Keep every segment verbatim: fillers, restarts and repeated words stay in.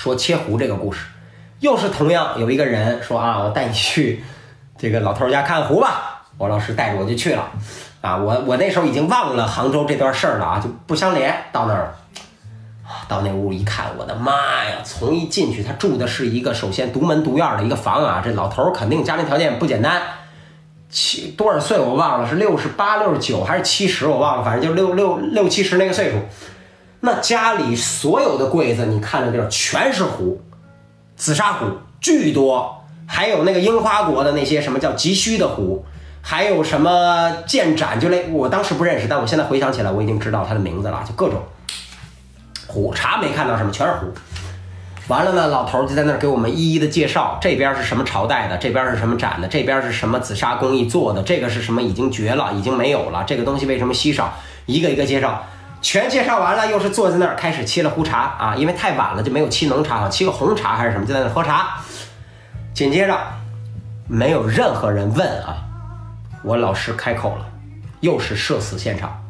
说切胡这个故事，又是同样有一个人说啊，我带你去这个老头家看胡吧。我老师带着我就去了，啊，我我那时候已经忘了杭州这段事儿了啊，就不相连。到那儿了，到那屋一看，我的妈呀！从一进去，他住的是一个首先独门独院的一个房啊，这老头肯定家庭条件不简单。七多少岁我忘了，是六十八、六十九还是七十，我忘了，反正就六六六七十那个岁数。那家里所有的柜子，你看着地儿全是壶，紫砂壶巨多，还有那个樱花国的那些什么叫急需的壶。还有什么剑斩，就类我当时不认识，但我现在回想起来，我已经知道他的名字了，就各种壶，茶没看到什么，全是壶。完了呢，老头就在那儿给我们一一的介绍，这边是什么朝代的，这边是什么斩的，这边是什么紫砂工艺做的，这个是什么已经绝了，已经没有了，这个东西为什么稀少，一个一个介绍，全介绍完了，又是坐在那儿开始沏了壶茶啊，因为太晚了就没有沏浓茶，沏个红茶还是什么，就在那儿喝茶。紧接着没有任何人问啊。我老师开口了，又是社死现场，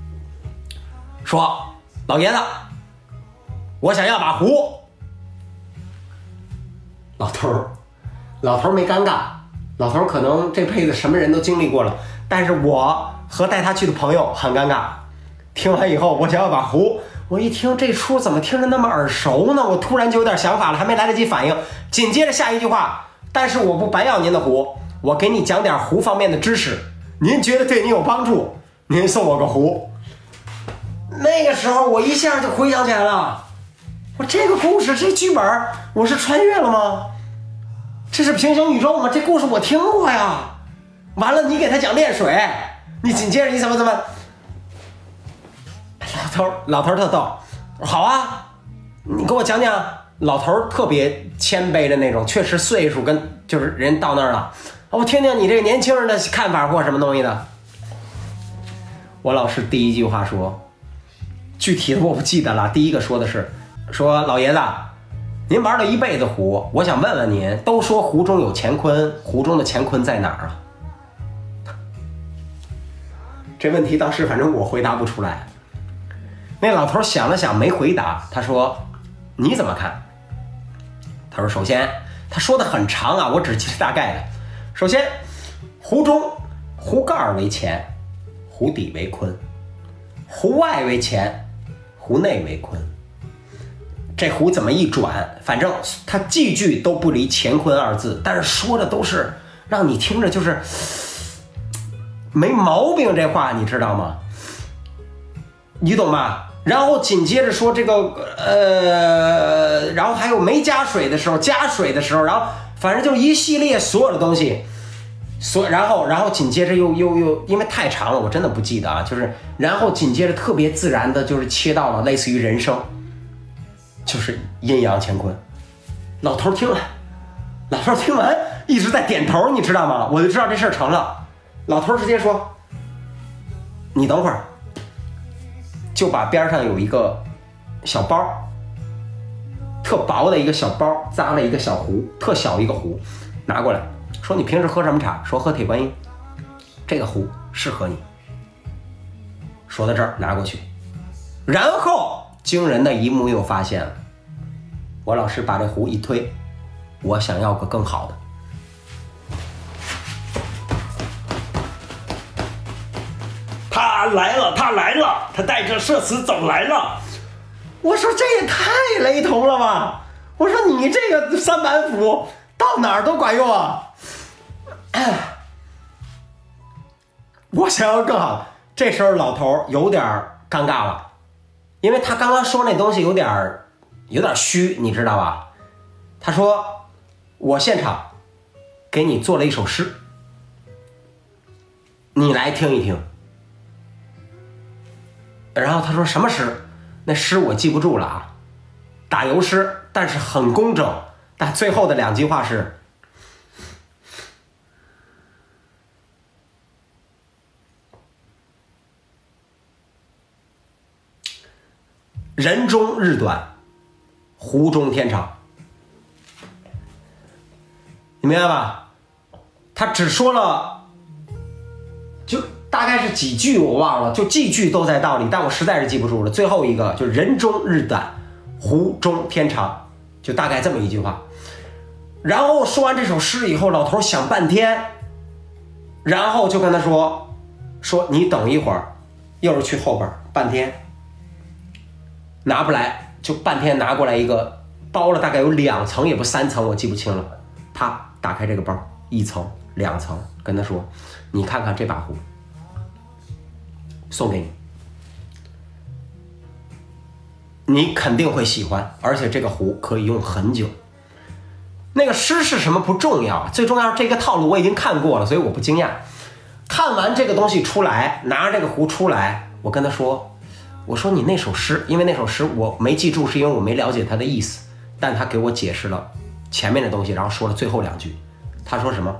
说：“老爷子，我想要把壶。”老头儿，老头儿没尴尬，老头儿可能这辈子什么人都经历过了，但是我和带他去的朋友很尴尬。听完以后，我想要把壶，我一听这出怎么听着那么耳熟呢？我突然就有点想法了，还没来得及反应，紧接着下一句话：“但是我不白要您的壶。”我给你讲点壶方面的知识，您觉得对你有帮助，您送我个壶。那个时候我一下就回想起来了，我这个故事这剧本我是穿越了吗？这是平行宇宙吗？这故事我听过呀。完了你给他讲炼水，你紧接着你怎么怎么，老头老头特逗，好啊，你给我讲讲。老头特别谦卑的那种，确实岁数跟就是人到那儿了，我听听你这个年轻人的看法或什么东西的。我老师第一句话说，具体的我不记得了，第一个说的是说老爷子，您玩了一辈子壶，我想问问您，都说壶中有乾坤，壶中的乾坤在哪儿啊？这问题当时反正我回答不出来。那老头想了想没回答，他说你怎么看？他说首先他说的很长啊，我只记得大概的。首先壶中壶盖为乾，壶底为坤，壶外为乾，壶内为坤。这壶怎么一转，反正它句句都不离乾坤二字，但是说的都是让你听着就是没毛病，这话你知道吗？你懂吧？然后紧接着说这个呃，然后还有没加水的时候，加水的时候，然后反正就一系列所有的东西，所然后然后紧接着又又又因为太长了，我真的不记得啊，就是然后紧接着特别自然的就是切到了类似于人生，就是阴阳乾坤。老头听了，老头听完一直在点头，你知道吗？我就知道这事儿成了。老头直接说：“你等会儿。”就把边上有一个小包，特薄的一个小包，扎了一个小壶，特小一个壶，拿过来说：“你平时喝什么茶？”说喝铁观音，这个壶适合你。说到这儿，拿过去，然后惊人的一幕又发现了。我老师把这壶一推，我想要个更好的。他来了，他来了，他带着社死走来了。我说这也太雷同了吧！我说你这个三板斧到哪儿都管用啊！我想要更好。这时候老头有点尴尬了，因为他刚刚说那东西有点有点虚，你知道吧？他说我现场给你做了一首诗，你来听一听。然后他说什么诗？那诗我记不住了啊，打油诗，但是很工整。但最后的两句话是：人中日短，壶中天长。你明白吧？他只说了，就大概是几句我忘了，就句句都在道理，但我实在是记不住了。最后一个就是人中日短，壶中天长。 就大概这么一句话。然后说完这首诗以后，老头想半天，然后就跟他说说你等一会儿，又是去后边半天拿不来，就半天拿过来一个包了大概有两层也不三层，我记不清了。啪，打开这个包，一层两层，跟他说你看看这把壶，送给你，你肯定会喜欢，而且这个壶可以用很久。那个诗是什么不重要，最重要是这个套路我已经看过了，所以我不惊讶。看完这个东西出来，拿着这个壶出来，我跟他说，我说你那首诗，因为那首诗我没记住，是因为我没了解它的意思，但他给我解释了前面的东西，然后说了最后两句。他说什么？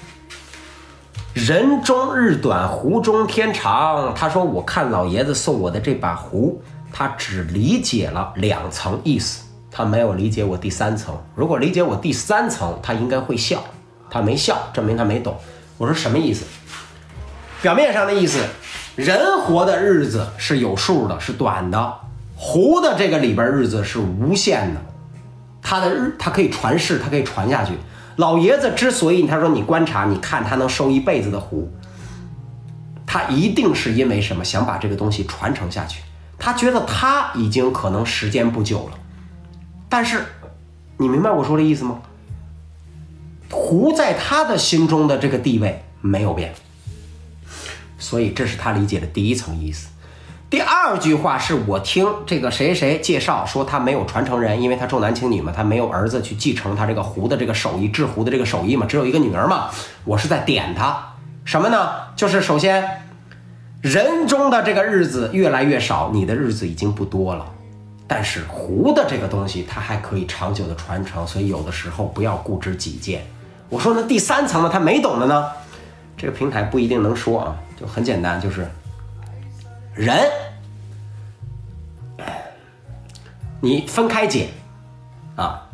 人中日短，壶中天长。他说我看老爷子送我的这把壶，他只理解了两层意思，他没有理解我第三层。如果理解我第三层，他应该会笑，他没笑，证明他没懂。我说什么意思？表面上的意思，人活的日子是有数的，是短的，壶的这个里边日子是无限的，他的日他可以传世，他可以传下去。老爷子之所以他说你观察，你看他能收一辈子的壶，他一定是因为什么？想把这个东西传承下去。他觉得他已经可能时间不久了，但是你明白我说的意思吗？壶在他的心中的这个地位没有变，所以这是他理解的第一层意思。第二句话是我听这个谁谁介绍说他没有传承人，因为他重男轻女嘛，他没有儿子去继承他这个壶的这个手艺，制壶的这个手艺嘛，只有一个女儿嘛。我是在点他什么呢？就是首先人中的这个日子越来越少，你的日子已经不多了，但是壶的这个东西它还可以长久的传承，所以有的时候不要固执己见。我说呢，第三层呢，他没懂的呢，这个平台不一定能说啊，就很简单，就是人你分开解啊，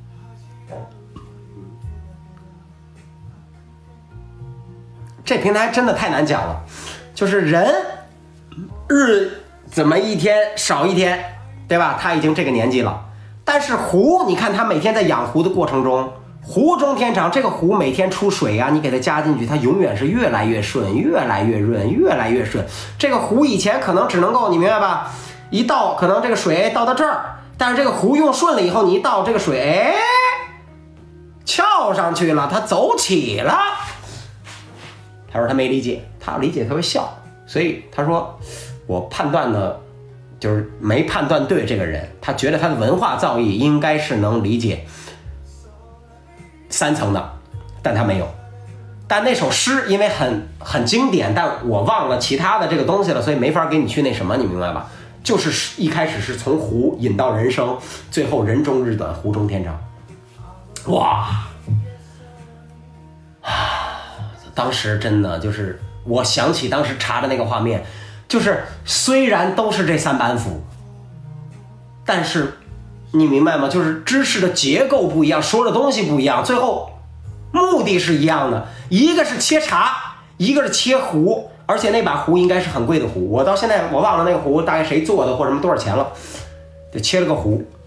这平台真的太难讲了。就是人日怎么一天少一天，对吧？他已经这个年纪了，但是壶，你看他每天在养壶的过程中，壶中天长，这个壶每天出水啊，你给它加进去，它永远是越来越顺，越来越润，越来越顺。这个壶以前可能只能够，你明白吧？一倒可能这个水倒到这儿，但是这个壶用顺了以后，你一倒这个水，哎，翘上去了，它走起了。他说他没理解，他要理解他会笑，所以他说我判断呢，就是没判断对这个人，他觉得他的文化造诣应该是能理解三层的，但他没有。但那首诗因为很很经典，但我忘了其他的这个东西了，所以没法给你去那什么，你明白吧？就是一开始是从壶引到人生，最后人中日短，壶中天长。哇！当时真的就是我想起当时查的那个画面，就是虽然都是这三板斧，但是你明白吗？就是知识的结构不一样，说的东西不一样，最后目的是一样的，一个是切茶，一个是切壶，而且那把壶应该是很贵的壶，我到现在我忘了那个壶大概谁做的或者什么多少钱了，就切了个壶，